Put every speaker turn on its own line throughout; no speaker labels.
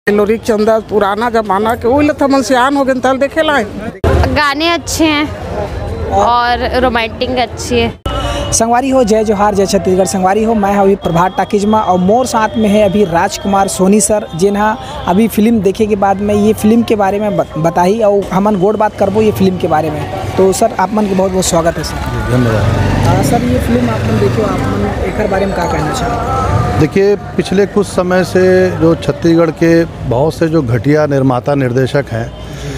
लोरिक चंदा पुराना जमाना के वही थमन सियान हो गए तल देखे लाए।
गाने अच्छे हैं और रोमांटिक अच्छी है।
संगवारी हो, जय जोहार, जय छत्तीसगढ़। संगवारी हो, मैं अभी प्रभात टाकीज में और मोर साथ में है अभी राजकुमार सोनी सर, जिन्हा अभी फिल्म देखे के बाद में ये फिल्म के बारे में बताई और हमन गोड़ बात करबो ये फिल्म के बारे में। तो सर आप मन के बहुत बहुत स्वागत है सर।
धन्यवाद।
सर ये फिल्म आप मन देखियो, आप मन एक बारे में क्या कहना चाहते?
देखिए, पिछले कुछ समय से जो छत्तीसगढ़ के बहुत से जो घटिया निर्माता निर्देशक हैं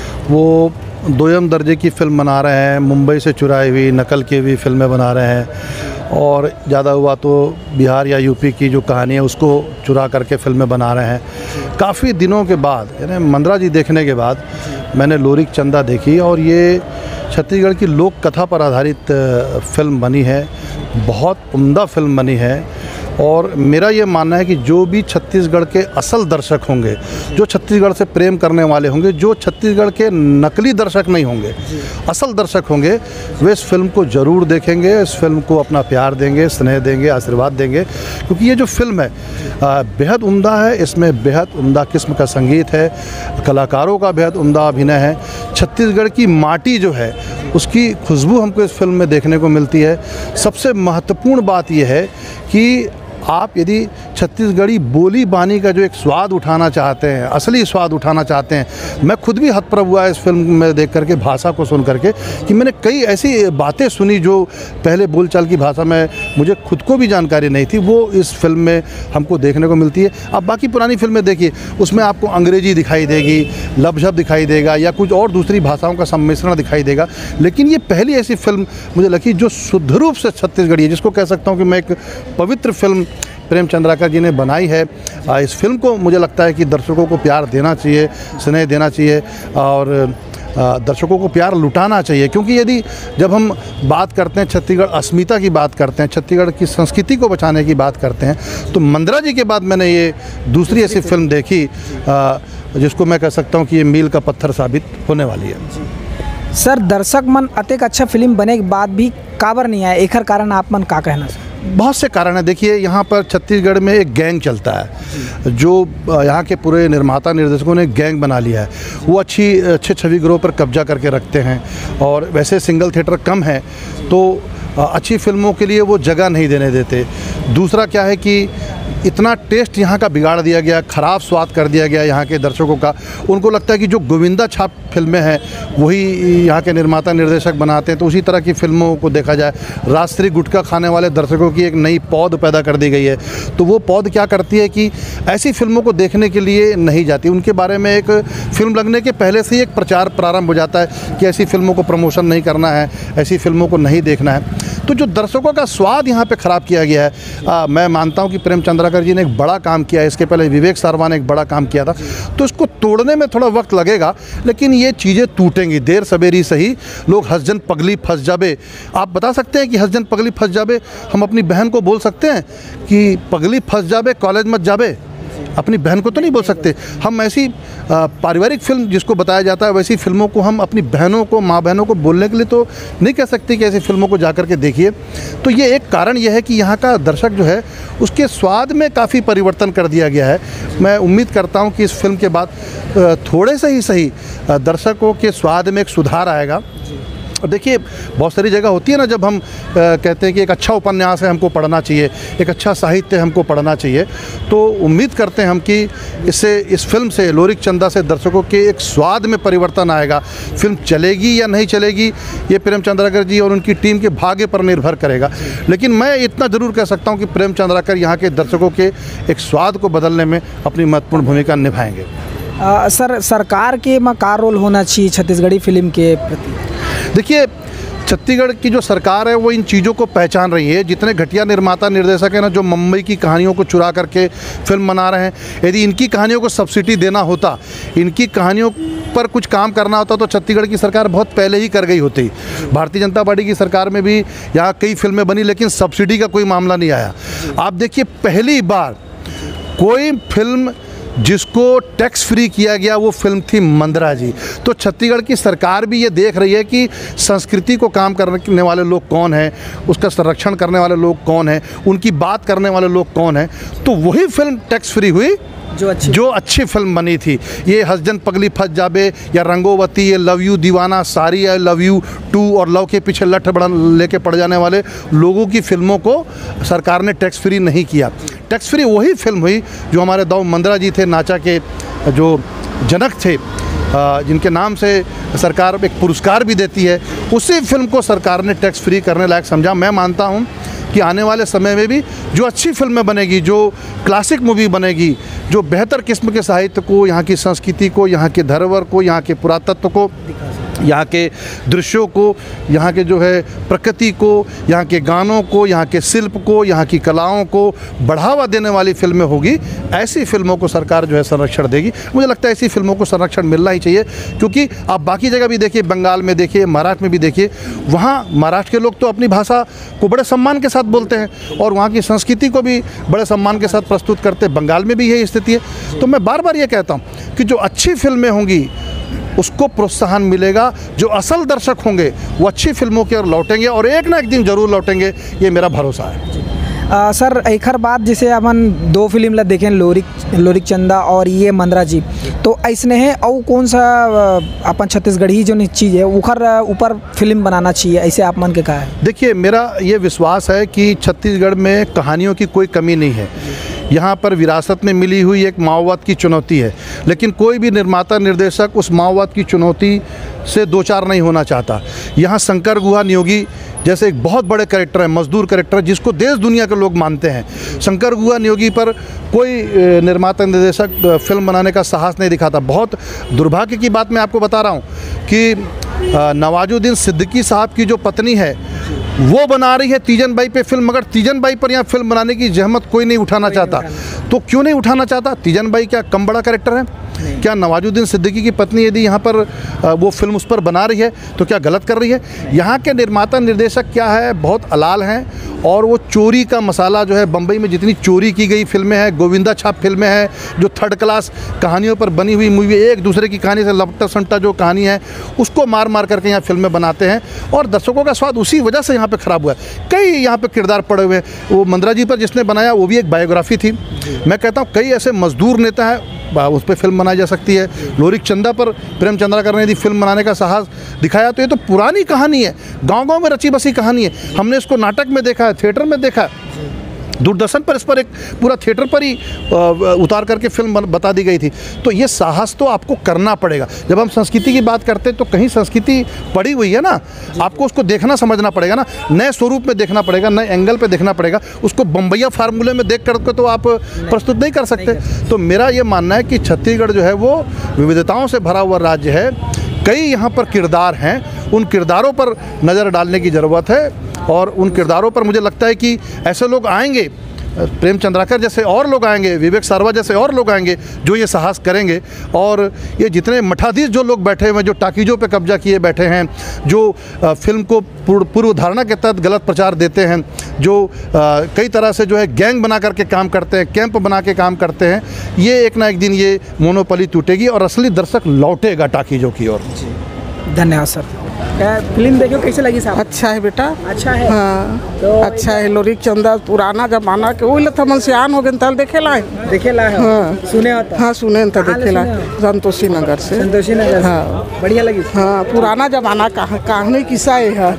वो दोयम दर्जे की फिल्म बना रहे हैं, मुंबई से चुराई हुई नकल की हुई फिल्में बना रहे हैं और ज़्यादा हुआ तो बिहार या यूपी की जो कहानी है उसको चुरा करके फिल्में बना रहे हैं। काफ़ी दिनों के बाद यानी मंद्रा जी देखने के बाद मैंने लोरिक चंदा देखी और ये छत्तीसगढ़ की लोक कथा पर आधारित फिल्म बनी है। बहुत उम्दा फिल्म बनी है और मेरा ये मानना है कि जो भी छत्तीसगढ़ के असल दर्शक होंगे, जो छत्तीसगढ़ से प्रेम करने वाले होंगे, जो छत्तीसगढ़ के नकली दर्शक नहीं होंगे, असल दर्शक होंगे, वे इस फिल्म को ज़रूर देखेंगे, इस फिल्म को अपना प्यार देंगे, स्नेह देंगे, आशीर्वाद देंगे। क्योंकि ये जो फिल्म है बेहद उम्दा है, इसमें बेहद उम्दा किस्म का संगीत है, कलाकारों का बेहद उम्दा अभिनय है। छत्तीसगढ़ की माटी जो है उसकी खुशबू हमको इस फिल्म में देखने को मिलती है। सबसे महत्वपूर्ण बात यह है कि आप यदि छत्तीसगढ़ी बोली बानी का जो एक स्वाद उठाना चाहते हैं, असली स्वाद उठाना चाहते हैं, मैं खुद भी हतप्रभ हुआ इस फिल्म में देख करके, भाषा को सुन करके, कि मैंने कई ऐसी बातें सुनी जो पहले बोलचाल की भाषा में मुझे खुद को भी जानकारी नहीं थी, वो इस फिल्म में हमको देखने को मिलती है। अब बाकी पुरानी फिल्में देखिए, उसमें आपको अंग्रेजी दिखाई देगी, लफ्ज़ दिखाई देगा या कुछ और दूसरी भाषाओं का सम्मिश्रण दिखाई देगा, लेकिन ये पहली ऐसी फिल्म मुझे लगी जो शुद्ध रूप से छत्तीसगढ़ी है, जिसको कह सकता हूँ कि मैं एक पवित्र फिल्म प्रेम चंद्राकर जी ने बनाई है। इस फिल्म को मुझे लगता है कि दर्शकों को प्यार देना चाहिए, स्नेह देना चाहिए और दर्शकों को प्यार लुटाना चाहिए। क्योंकि यदि जब हम बात करते हैं छत्तीसगढ़ अस्मिता की बात करते हैं, छत्तीसगढ़ की संस्कृति को बचाने की बात करते हैं, तो मंद्रा जी के बाद मैंने ये दूसरी ऐसी फिल्म देखी जिसको मैं कह सकता हूँ कि ये मील का पत्थर साबित होने वाली है।
सर दर्शक मन अतेक अच्छा फिल्म बने के बाद भी काबर नहीं आया, एकर कारण आप मन का कहना सर?
बहुत से कारण है। देखिए, यहाँ पर छत्तीसगढ़ में एक गैंग चलता है, जो यहाँ के पूरे निर्माता निर्देशकों ने गैंग बना लिया है। वो अच्छे छवि गिरोह पर कब्जा करके रखते हैं और वैसे सिंगल थिएटर कम है तो अच्छी फिल्मों के लिए वो जगह नहीं देने देते। दूसरा क्या है कि इतना टेस्ट यहाँ का बिगाड़ दिया गया, ख़राब स्वाद कर दिया गया यहाँ के दर्शकों का। उनको लगता है कि जो गोविंदा छाप फिल्में हैं वही यहाँ के निर्माता निर्देशक बनाते हैं, तो उसी तरह की फिल्मों को देखा जाए। राष्ट्रीय गुटखा खाने वाले दर्शकों की एक नई पौध पैदा कर दी गई है, तो वो पौध क्या करती है कि ऐसी फिल्मों को देखने के लिए नहीं जाती। उनके बारे में एक फिल्म लगने के पहले से ही एक प्रचार प्रारंभ हो जाता है कि ऐसी फिल्मों को प्रमोशन नहीं करना है, ऐसी फिल्मों को नहीं देखना है। तो जो दर्शकों का स्वाद यहाँ पे ख़राब किया गया है, मैं मानता हूँ कि प्रेम चंद्राकर जी ने एक बड़ा काम किया है। इसके पहले विवेक सारवा ने एक बड़ा काम किया था, तो इसको तोड़ने में थोड़ा वक्त लगेगा, लेकिन ये चीज़ें टूटेंगी देर सवेरी सही। लोग हसजन पगली फंस जाबे, आप बता सकते हैं कि हसजन पगली फंस जाबे हम अपनी बहन को बोल सकते हैं कि पगली फंस जाबे कॉलेज मत जाबे? अपनी बहन को तो नहीं बोल सकते। हम ऐसी पारिवारिक फिल्म जिसको बताया जाता है वैसी फिल्मों को हम अपनी बहनों को, माँ बहनों को बोलने के लिए तो नहीं कह सकते कि ऐसी फिल्मों को जा कर के देखिए। तो ये एक कारण यह है कि यहाँ का दर्शक जो है उसके स्वाद में काफ़ी परिवर्तन कर दिया गया है। मैं उम्मीद करता हूँ कि इस फिल्म के बाद थोड़े से ही सही दर्शकों के स्वाद में एक सुधार आएगा। और देखिए, बहुत सारी जगह होती है ना, जब हम कहते हैं कि एक अच्छा उपन्यास है हमको पढ़ना चाहिए, एक अच्छा साहित्य हमको पढ़ना चाहिए, तो उम्मीद करते हैं हम कि इससे, इस फिल्म से, लोरिक चंदा से दर्शकों के एक स्वाद में परिवर्तन आएगा। फिल्म चलेगी या नहीं चलेगी ये प्रेम चंद्राकर जी और उनकी टीम के भाग्य पर निर्भर करेगा, लेकिन मैं इतना ज़रूर कह सकता हूँ कि प्रेम चंद्राकर यहाँ के दर्शकों के एक स्वाद को बदलने में अपनी महत्वपूर्ण भूमिका निभाएंगे।
सर सरकार के में का रोल होना चाहिए छत्तीसगढ़ी फिल्म के प्रति?
देखिए, छत्तीसगढ़ की जो सरकार है वो इन चीज़ों को पहचान रही है। जितने घटिया निर्माता निर्देशक हैं ना, जो मुंबई की कहानियों को चुरा करके फिल्म बना रहे हैं, यदि इनकी कहानियों को सब्सिडी देना होता, इनकी कहानियों पर कुछ काम करना होता, तो छत्तीसगढ़ की सरकार बहुत पहले ही कर गई होती। भारतीय जनता पार्टी की सरकार में भी यहाँ कई फिल्में बनी, लेकिन सब्सिडी का कोई मामला नहीं आया। आप देखिए, पहली बार कोई फिल्म जिसको टैक्स फ्री किया गया वो फिल्म थी मंद्रा जी। तो छत्तीसगढ़ की सरकार भी ये देख रही है कि संस्कृति को काम करने वाले लोग कौन हैं, उसका संरक्षण करने वाले लोग कौन हैं, उनकी बात करने वाले लोग कौन हैं। तो वही फिल्म टैक्स फ्री हुई जो अच्छी फिल्म बनी थी। ये हसजन पगली फंस जाबे या रंगोवती, ये लव यू दीवाना, सारी आई लव यू 2 और लव के पीछे लठ बड़ा लेके पड़ जाने वाले लोगों की फिल्मों को सरकार ने टैक्स फ्री नहीं किया। टैक्स फ्री वही फिल्म हुई जो हमारे दाऊ मंद्रा जी थे, नाचा के जो जनक थे, जिनके नाम से सरकार एक पुरस्कार भी देती है, उसी फिल्म को सरकार ने टैक्स फ्री करने लायक समझा। मैं मानता हूँ कि आने वाले समय में भी जो अच्छी फिल्में बनेगी, जो क्लासिक मूवी बनेगी, जो बेहतर किस्म के साहित्य को, यहाँ की संस्कृति को, यहाँ के धरोहर को, यहाँ के पुरातत्व को, यहाँ के दृश्यों को, यहाँ के जो है प्रकृति को, यहाँ के गानों को, यहाँ के शिल्प को, यहाँ की कलाओं को बढ़ावा देने वाली फिल्में होगी। ऐसी फिल्मों को सरकार जो है संरक्षण देगी। मुझे लगता है ऐसी फिल्मों को संरक्षण मिलना ही चाहिए, क्योंकि आप बाकी जगह भी देखिए, बंगाल में देखिए, महाराष्ट्र में भी देखिए, वहाँ महाराष्ट्र के लोग तो अपनी भाषा को बड़े सम्मान के साथ बोलते हैं और वहाँ की संस्कृति को भी बड़े सम्मान के साथ प्रस्तुत करते हैं। बंगाल में भी यही स्थिति है। तो मैं बार बार ये कहता हूँ कि जो अच्छी फिल्में होंगी उसको प्रोत्साहन मिलेगा, जो असल दर्शक होंगे वो अच्छी फिल्मों की ओर लौटेंगे और एक ना एक दिन जरूर लौटेंगे, ये मेरा भरोसा है।
सर एक हर बात जैसे अपन 2 फिल्म ला देखें, लोरिक चंदा और ये मंद्रा जी, तो ऐसने है और कौन सा अपन छत्तीसगढ़ी जो चीज़ है उखर ऊपर फिल्म बनाना चाहिए, ऐसे आप मन के कहा है?
देखिए, मेरा ये विश्वास है कि छत्तीसगढ़ में कहानियों की कोई कमी नहीं है। यहाँ पर विरासत में मिली हुई एक माओवाद की चुनौती है, लेकिन कोई भी निर्माता निर्देशक उस माओवाद की चुनौती से दो चार नहीं होना चाहता। यहाँ शंकर गुहा नियोगी जैसे एक बहुत बड़े कैरेक्टर है, मजदूर कैरेक्टर, जिसको देश दुनिया के लोग मानते हैं। शंकर गुहा नियोगी पर कोई निर्माता निर्देशक फिल्म बनाने का साहस नहीं दिखाता। बहुत दुर्भाग्य की बात मैं आपको बता रहा हूँ कि नवाजुद्दीन सिद्दीकी साहब की जो पत्नी है वो बना रही है तीजन बाई पे फिल्म, मगर तीजन बाई पर यहाँ फिल्म बनाने की जहमत कोई नहीं उठाना चाहता। तो क्यों नहीं उठाना चाहता? तीजन बाई क्या कम बड़ा कैरेक्टर है? क्या नवाजुद्दीन सिद्दीकी की पत्नी यदि यहाँ पर वो फिल्म उस पर बना रही है तो क्या गलत कर रही है? यहाँ के निर्माता निर्देशक क्या है, बहुत अलाल हैं और वो चोरी का मसाला जो है, बम्बई में जितनी चोरी की गई फिल्में हैं, गोविंदा छाप फिल्में हैं, जो थर्ड क्लास कहानियों पर बनी हुई मूवी, एक दूसरे की कहानी से लपटा सपटा जो कहानी है उसको मार मार करके यहाँ फिल्में बनाते हैं और दर्शकों का स्वाद उसी वजह से यहाँ पे ख़राब हुआ है। कई यहाँ पे किरदार पड़े हुए हैं। वो मंद्रा जी पर जिसने बनाया वो भी एक बायोग्राफी थी। मैं कहता हूँ कई ऐसे मजदूर नेता हैं, उस पर फिल्म बनाई जा सकती है। लोरिक चंदा पर प्रेम चंद्राकर ने यदि फिल्म बनाने का साहस दिखाया तो ये तो पुरानी कहानी है, गांव-गांव में रची बसी कहानी है। हमने इसको नाटक में देखा है, थिएटर में देखा है, दूरदर्शन पर इस पर एक पूरा थिएटर पर ही उतार करके फिल्म बता दी गई थी। तो ये साहस तो आपको करना पड़ेगा। जब हम संस्कृति की बात करते हैं तो कहीं संस्कृति पड़ी हुई है ना, आपको उसको देखना समझना पड़ेगा ना, नए स्वरूप में देखना पड़ेगा, नए एंगल पे देखना पड़ेगा। उसको बम्बैया फार्मूले में देख करके तो आप प्रस्तुत नहीं कर सकते। तो मेरा ये मानना है कि छत्तीसगढ़ जो है वो विविधताओं से भरा हुआ राज्य है। कई यहाँ पर किरदार हैं, उन किरदारों पर नज़र डालने की ज़रूरत है और उन किरदारों पर मुझे लगता है कि ऐसे लोग आएंगे, प्रेम चंद्राकर जैसे और लोग आएंगे, विवेक सारवा जैसे और लोग आएंगे जो ये साहस करेंगे। और ये जितने मठाधीश जो लोग बैठे हुए हैं, जो टाकीजों पे कब्जा किए बैठे हैं, जो फिल्म को पूर्व धारणा के तहत गलत प्रचार देते हैं, जो कई तरह से जो है गैंग बना करके काम करते हैं, कैंप बना के काम करते हैं, ये एक ना एक दिन ये मोनोपोली टूटेगी और असली दर्शक लौटेगा टाकीजों की ओर।
धन्यवाद सर। फिल्म देखो कैसे लगी साहब?
अच्छा है बेटा,
अच्छा है।
हाँ
तो
अच्छा है। लोरिक चंदा पुराना जमाना के वही लथा मन से आन हो गए तल देखेला है,
देखेला है।
हाँ
सुने होता?
हाँ सुने त
कहाँ ले
देखेला,
सुने हो?
संतोषी नगर से।
संतोषी नगर से।
हाँ
बढ़िया लगी।
हाँ, पुराना जमाना कहानी किस्सा है।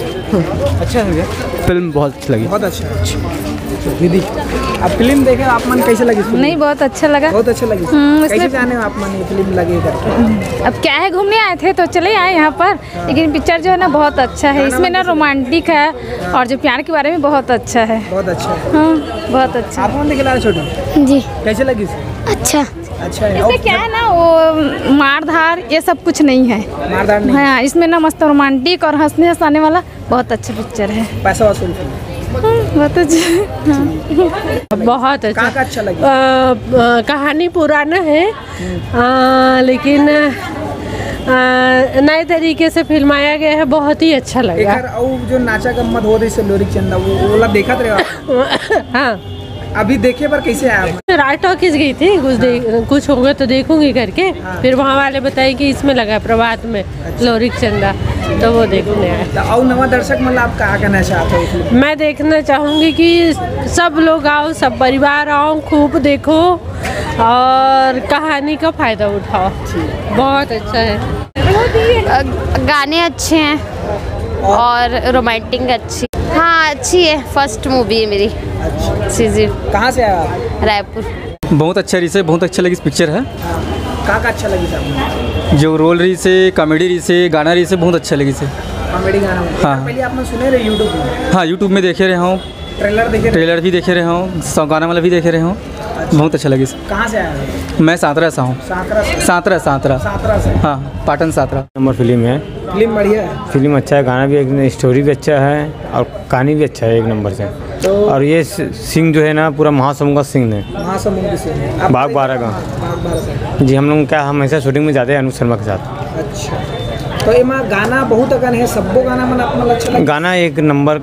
अच्छा है भैया,
फिल्म बहुत अच्छी लगी।
बहुत अच्छा। दीदी अब फिल्म देखे आप मन कैसे लगी?
नहीं, बहुत अच्छा लगा।
बहुत अच्छा लगी। कैसे जाने आप मन ये फिल्म लगे करके?
अब क्या है, घूमने आए थे तो चले आए यहाँ पर, लेकिन पिक्चर जो है ना बहुत अच्छा है। इसमें ना रोमांटिक है और जो प्यार के बारे में बहुत अच्छा है।
बहुत अच्छा है।
हाँ, बहुत अच्छा।
आप मन देखे छोटू
जी,
कैसे लगी?
अच्छा।
अच्छा है।
इसमें क्या है ना, वो मारधार ये सब कुछ नहीं है।
मारदार नहीं।
हाँ, इसमें ना मस्त रोमांटिक और हंसने हंसाने वाला बहुत अच्छा पिक्चर है।
पैसा वसूल फिल्म।
बहुत अच्छा।
बहुत अच्छा।
का अच्छा लगा?
कहानी पुराना है लेकिन नए तरीके से फिल्माया गया है, बहुत ही अच्छा लगा।
और जो नाचा गम्मत हो रही है लोरिक चंदा वो वाला देखा थे?
हाँ,
अभी देखे पर कैसे आया?
राज टॉकीज गई थी, कुछ होगा तो देखूंगी करके। फिर वहाँ वाले बताए कि इसमें लगा है प्रभात में लोरिक चंदा, तो वो देखने आए।
तो और नवा दर्शक मतलब आप क्या कहना चाहते हो?
मैं देखना चाहूँगी कि सब लोग आओ, सब परिवार आओ, खूब देखो और कहानी का फ़ायदा उठाओ। बहुत अच्छा है।
गाने अच्छे हैं और रोमांटिक अच्छी, हाँ अच्छी है। फर्स्ट मूवी है मेरी।
अच्छा
जी।
कहाँ से आया आप?
रायपुर।
बहुत अच्छा रही से, बहुत अच्छा लगी इस पिक्चर है।
का अच्छा लगी साहब?
जो रोल रही से, कॉमेडी रही से, गाना रही से, बहुत अच्छा लगी से।
कॉमेडी गाना
हाँ।
पहले आपने सुने रहे यूट्यूब में?
हाँ, यूट्यूब में देखे रहे हूँ, ट्रेलर भी देखे रहे हूँ, गाना वाला भी देखे रहे हूँ। बहुत अच्छा लगी।
कहाँ से आया?
मैं सांतरा से हूँ। सांतरा से। हाँ, पाटन सांतरा।
नंबर फिल्म है।
फिल्म बढ़िया है।
फिल्म अच्छा है, गाना भी एक, स्टोरी भी अच्छा है और कहानी भी अच्छा है एक नंबर से।
तो
और ये सिंह जो है ना पूरा महासमुंद का सिंह है।
महासमुंद के सिंह है।
बाग बारह का। जी हम लोग क्या हमेशा शूटिंग में जाते हैं अनुज शर्मा के साथ।
अच्छा, तो इमा गाना बहुत अगन है, सबको गाना मन अपना अच्छा लगा?
गाना एक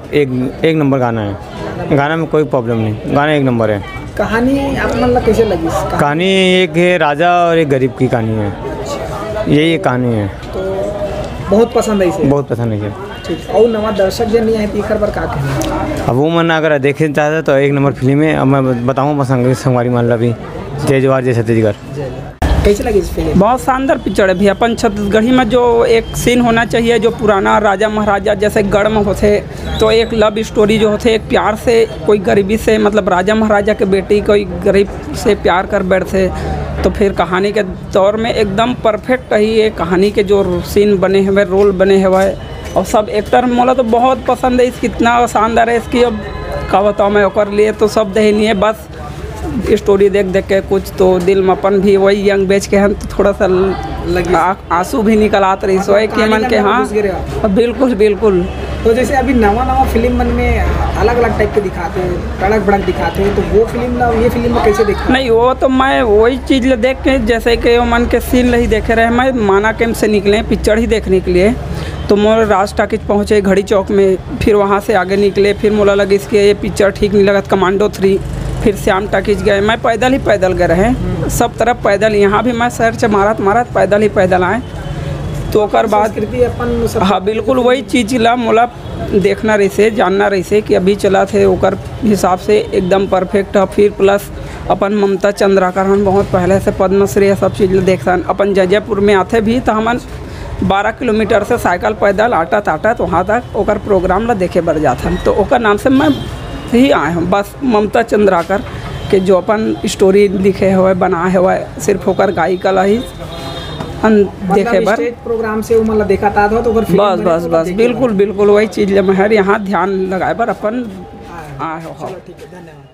नंबर गाना है। गाना में कोई प्रॉब्लम नहीं, गाना एक नंबर है।
कहानी आप मतलब कैसे लगी?
कहानी एक है राजा और एक गरीब की कहानी है। यही एक कहानी है।
तो बहुत पसंद है इसे? बहुत
पसंद है।
ठीक। और नवा दर्शक जो नहीं आए तीखर पर क्या कहना?
अब वो मन अगर देखे चाहते तो एक नंबर फिल्म है। अब मैं बताऊँ बसंग संगवारी मान भी जय जवाहर जय छत्तीसगढ़।
कैसे लगी इस फिल्म?
बहुत शानदार पिक्चर है भी। अपन छत्तीसगढ़ी में जो एक सीन होना चाहिए, जो पुराना राजा महाराजा जैसे गढ़ में होते, तो एक लव स्टोरी जो होते, एक प्यार से कोई गरीबी से, मतलब राजा महाराजा के बेटी कोई गरीब से प्यार कर बैठते, तो फिर कहानी के दौर में एकदम परफेक्ट ही ये कहानी के जो सीन बने हुए, रोल बने हुए, और सब एक्टर मोला तो बहुत पसंद है। इसकी इतना शानदार है इसकी, अब क्या बताऊँ मैं, और लिए तो शब्द ही नहीं है। बस स्टोरी देख के कुछ तो दिल में अपन भी वही यंग बेच के हम तो थोड़ा सा लगी, आंसू भी निकल आते रही सोए कि मन के। हाँ बिल्कुल।
तो जैसे अभी नवा फिल्म मन में अलग अलग टाइप के दिखाते हैं, कड़क भड़क दिखाते हैं, तो वो फिल्म ना ये फिल्म में कैसे देखा?
नहीं, वो तो मैं वही चीज़ देख के, जैसे कि मन के सीन ही देखे रहे। मैं माना कैंप से निकले पिक्चर ही देखने के लिए, तो मोर राज टॉकीज पहुँचे घड़ी चौक में, फिर वहाँ से आगे निकले, फिर मोला लगे इसके ये पिक्चर ठीक नहीं लगा, कमांडो 3, फिर श्याम टॉकीज गए। मैं पैदल गए रहे, सब तरफ पैदल। यहाँ भी मैं शहर से मारत पैदल आए। तो ओकर बाद अपन हाँ बिल्कुल वही चीज़ ला मोला देखना रही से, जानना रही से कि अभी चला थे ओकर हिसाब से एकदम परफेक्ट है। फिर प्लस अपन ममता चंद्राकर हम बहुत पहले से पद्मश्री सब चीज़ देखता। अपन जयपुर में आते भी तो हमन 12 किलोमीटर से साइकिल पैदल आटा वहाँ तक ओकर प्रोग्राम ला देखे बर जाता। तो ओकर नाम से मैं ही आए हम, बस ममता चंद्राकर के जो अपन स्टोरी लिखे हुए बनाए हुए, सिर्फ होकर गायिका ला ही देखे बर
प्रोग्राम से मतलब देखा था तो
बस बिल्कुल वही चीज़ मैं यहाँ ध्यान लगाए बर अपन आए हो।
ठीक है, धन्यवाद।